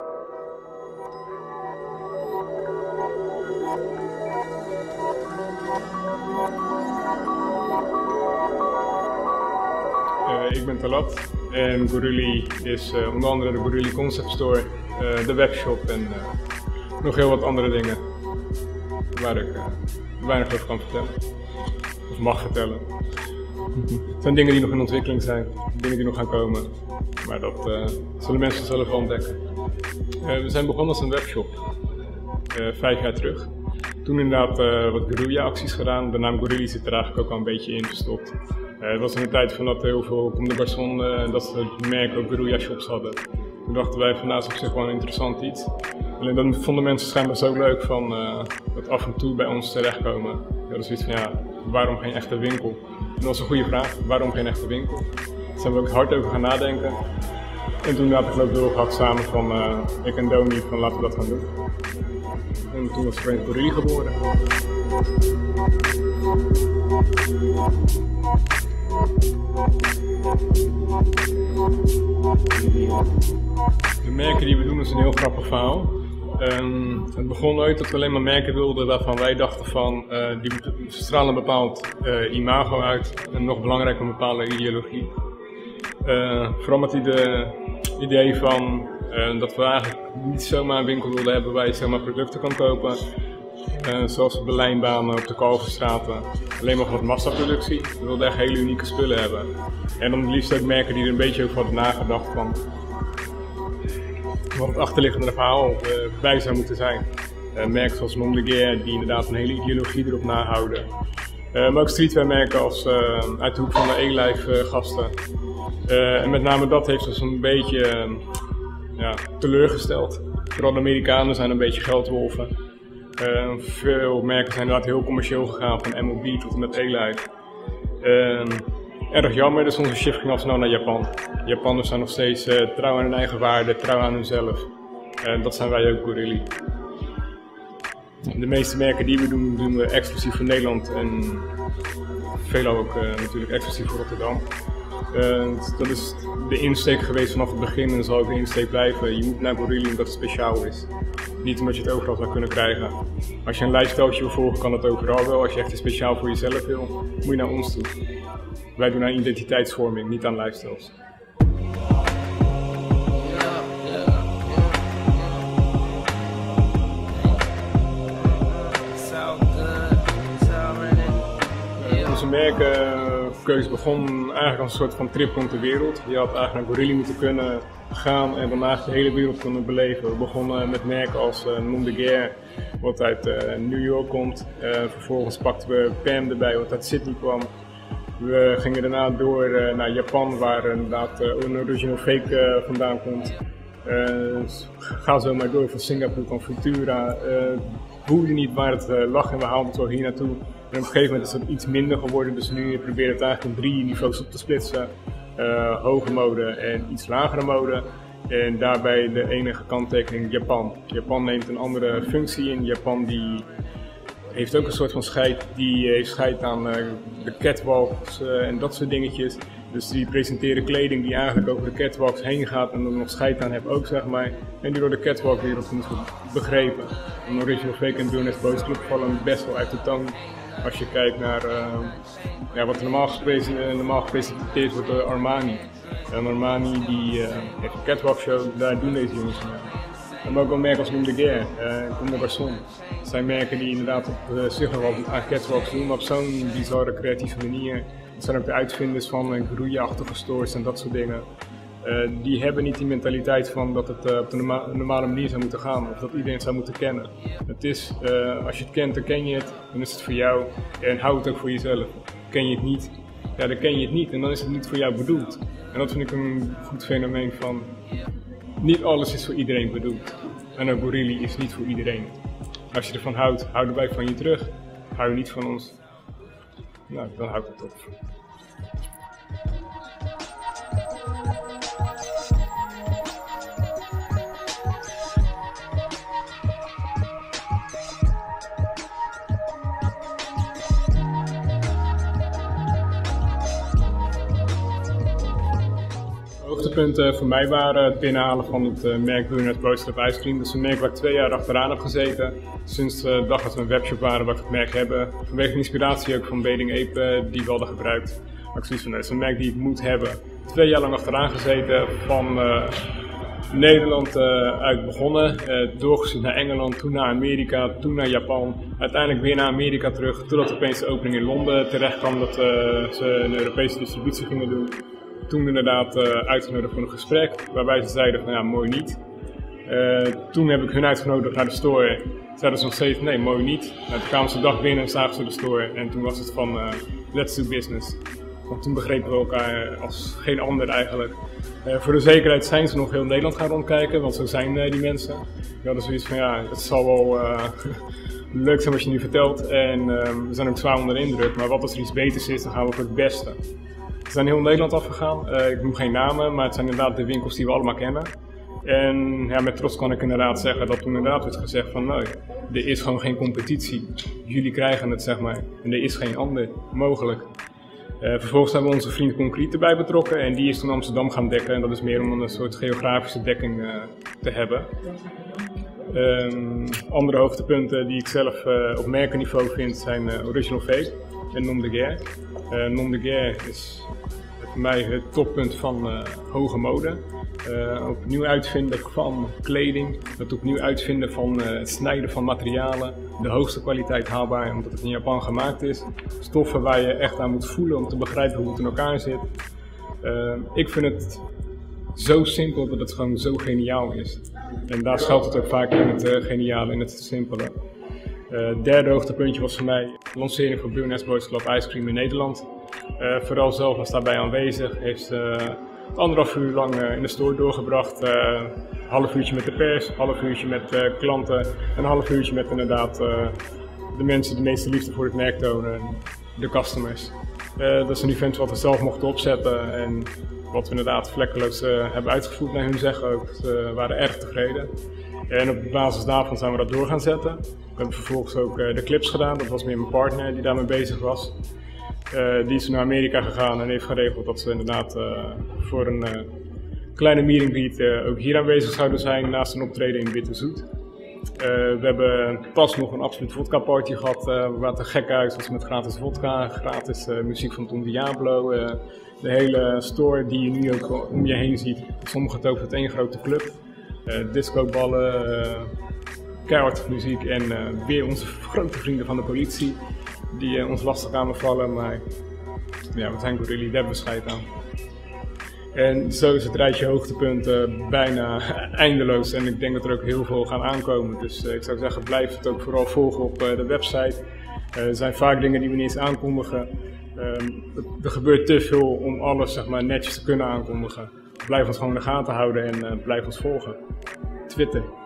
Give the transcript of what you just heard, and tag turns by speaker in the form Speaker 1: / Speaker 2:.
Speaker 1: Ik ben Talat en Gorilli is onder andere de Gorilli Concept Store, de webshop en nog heel wat andere dingen waar ik weinig over kan vertellen. Of mag vertellen. Het zijn dingen die nog in ontwikkeling zijn, dingen die nog gaan komen, maar dat zullen mensen zelf wel ontdekken. We zijn begonnen als een webshop, 5 jaar terug. Toen inderdaad wat guerrilla-acties gedaan, de naam Gorilli zit er eigenlijk ook al een beetje in gestopt. Het was in de tijd van dat heel veel Comme des Garçons, dat ze het merk ook guerrilla-shops hadden. Toen dachten wij van, nou, dat is op zich wel een interessant iets. Alleen dan vonden mensen schijnbaar zo leuk van dat af en toe bij ons terechtkomen. Ja, dat is zoiets van, ja, waarom geen echte winkel? En dat was een goede vraag, waarom geen echte winkel? Daar zijn we ook hard over gaan nadenken. En toen had ik ook doorgehakt samen van, ik en Domi, van laten we dat gaan doen. En toen was Frank Gorilli geboren. De merken die we doen is een heel grappig verhaal. Het begon ooit dat we alleen maar merken wilden waarvan wij dachten van die stralen een bepaald imago uit en nog belangrijker een bepaalde ideologie. Vooral met het idee van dat we eigenlijk niet zomaar een winkel wilden hebben waar je zomaar producten kan kopen. Zoals de lijnbanen op de Kalverstraten, alleen maar wat massaproductie. We wilden echt hele unieke spullen hebben. En dan liefst ook merken die er een beetje over hadden nagedacht van wat het achterliggende verhaal bij zou moeten zijn. Merken zoals Nom de Guerre die inderdaad een hele ideologie erop nahouden. Maar ook streetwear merken als uit de hoek van de E-Life gasten. En met name dat heeft ons een beetje teleurgesteld. Vooral de Amerikanen zijn een beetje geldwolven. Veel merken zijn inderdaad heel commercieel gegaan, van MLB tot en met E-Life. Erg jammer, dus onze shift ging al snel naar Japan. Japanners zijn nog steeds trouw aan hun eigen waarden, trouw aan hunzelf. Dat zijn wij ook, Gorilli. De meeste merken die we doen, doen we exclusief voor Nederland en veelal ook natuurlijk exclusief voor Rotterdam. Dat is de insteek geweest vanaf het begin en zal ook de insteek blijven. Je moet naar Gorilli omdat het speciaal is. Niet omdat je het overal zou kunnen krijgen. Als je een lifestyle wil volgen kan het overal wel. Als je echt iets speciaal voor jezelf wil, moet je naar ons toe. Wij doen aan identiteitsvorming, niet aan lifestyles. Onze merkenkeuze begon eigenlijk als een soort van trip rond de wereld. Je had eigenlijk naar Gorilli moeten kunnen gaan en dan eigenlijk de hele wereld kunnen beleven. We begonnen met merken als Nom de Guerre, wat uit New York komt. Vervolgens pakten we Pam erbij, wat uit Sydney kwam. We gingen daarna door naar Japan, waar inderdaad een original fake vandaan komt. Ga zo maar door, van Singapore kwam Futura. Boeide niet waar het lag en we haalden het wel hier naartoe. En op een gegeven moment is dat iets minder geworden, dus nu proberen we het eigenlijk in 3 niveaus op te splitsen. Hoge mode en iets lagere mode. En daarbij de enige kanttekening Japan. Japan neemt een andere functie in. Japan die heeft ook een soort van scheid. Die heeft scheid aan de catwalks en dat soort dingetjes. Dus die presenteren kleding die eigenlijk over de catwalks heen gaat en er nog scheid aan heeft ook, zeg maar. En die door de catwalkwereld moet begrepen. Een original fake en Jonas Boys Club vallen best wel uit de toon. Als je kijkt naar wat normaal gepresenteerd wordt door Armani. Armani die heeft een catwalk show, daar doen deze jongens mee. Maar ook wel merken als Nom de Guerre, Comme des Garçons. Dat zijn merken die inderdaad op zich nog wel aan catwalks doen, maar op zo'n bizarre creatieve manier. Dat zijn ook de uitvinders van groeiachtige stores en dat soort dingen. Die hebben niet die mentaliteit van dat het op de normale manier zou moeten gaan of dat iedereen het zou moeten kennen. Het is, als je het kent, dan ken je het, dan is het voor jou en hou het ook voor jezelf. Ken je het niet, ja, dan ken je het niet en dan is het niet voor jou bedoeld. En dat vind ik een goed fenomeen van, niet alles is voor iedereen bedoeld. En ook Gorilli is niet voor iedereen. Als je ervan houdt, houden wij van je terug. Hou je niet van ons, nou, dan houdt het op. hoogtepunten voor mij waren het binnenhalen van het merk Billionaires Boys Club Ice Cream. Dat is een merk waar ik 2 jaar achteraan heb gezeten. Sinds de dag dat we een webshop waren waar ik het merk hebben. Vanwege de inspiratie ook van Bathing Ape die we hadden gebruikt. Maar ik zoiets van, dat is een merk die ik moet hebben. 2 jaar lang achteraan gezeten, van Nederland uit begonnen, doorgestuurd naar Engeland, toen naar Amerika, toen naar Japan, uiteindelijk weer naar Amerika terug, totdat opeens de opening in Londen terecht kwam dat ze een Europese distributie gingen doen. Toen inderdaad uitgenodigd voor een gesprek, waarbij ze zeiden van ja, mooi niet. Toen heb ik hun uitgenodigd naar de store, zeiden ze nog steeds nee, mooi niet. Nou, toen kwamen ze de dag binnen en zagen ze de store en toen was het van let's do business. Want toen begrepen we elkaar als geen ander eigenlijk. Voor de zekerheid zijn ze nog heel Nederland gaan rondkijken, want zo zijn die mensen. We hadden zoiets van ja, het zal wel leuk zijn wat je nu vertelt en we zijn ook zwaar onder de indruk. Maar wat als er iets beters is, dan gaan we voor het beste. We zijn heel Nederland afgegaan, ik noem geen namen, maar het zijn inderdaad de winkels die we allemaal kennen. En ja, met trots kan ik inderdaad zeggen dat toen inderdaad werd gezegd van nee, er is gewoon geen competitie. Jullie krijgen het zeg maar en er is geen ander mogelijk. Vervolgens hebben we onze vriend Concrete erbij betrokken en die is toen Amsterdam gaan dekken en dat is meer om een soort geografische dekking te hebben. Andere hoogtepunten die ik zelf op merkenniveau vind zijn Original Fake en Nom de Guerre. Nom de Guerre is voor mij het toppunt van hoge mode. Opnieuw uitvinden van kleding, het opnieuw uitvinden van het snijden van materialen, de hoogste kwaliteit haalbaar omdat het in Japan gemaakt is. Stoffen waar je echt aan moet voelen om te begrijpen hoe het in elkaar zit. Ik vind het zo simpel dat het gewoon zo geniaal is. En daar schuilt het ook vaak in het geniale, in het simpele. Derde hoogtepuntje was voor mij de lancering van Billionaires Boys Club Ice Cream in Nederland. Vooral zelf was daarbij aanwezig, heeft 1,5 uur lang in de store doorgebracht. Half uurtje met de pers, half uurtje met klanten en een half uurtje met inderdaad de mensen die de meeste liefde voor het merk tonen, de customers. Dat is een event wat we zelf mochten opzetten en wat we inderdaad vlekkeloos hebben uitgevoerd naar hun zeggen ook. Ze waren erg tevreden. En op basis daarvan zijn we dat door gaan zetten. We hebben vervolgens ook de clips gedaan, dat was meer mijn partner die daarmee bezig was. Die is naar Amerika gegaan en heeft geregeld dat ze inderdaad voor een kleine meet and greet ook hier aanwezig zouden zijn naast een optreden in Witte Zoet. We hebben pas nog een absoluut vodka party gehad, wat een gek uit was met gratis vodka, gratis muziek van Tom Diablo. De hele store die je nu ook om je heen ziet, sommige het over het één grote club. Discoballen, keihard muziek en weer onze grote vrienden van de politie die ons lastig aanvallen, maar ja, we zijn Gorilli, daar hebben we scheid aan. En zo is het rijtje hoogtepunten bijna eindeloos en ik denk dat er ook heel veel gaan aankomen. Dus ik zou zeggen, blijf het ook vooral volgen op de website. Er zijn vaak dingen die we niet eens aankondigen. Er gebeurt te veel om alles zeg maar, netjes te kunnen aankondigen. Blijf ons gewoon in de gaten houden en blijf ons volgen. Twitter.